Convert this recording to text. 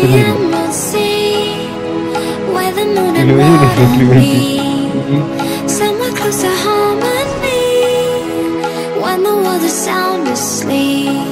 emerald sea, where the moon and water meet, somewhere close to harmony, when the world is sound asleep.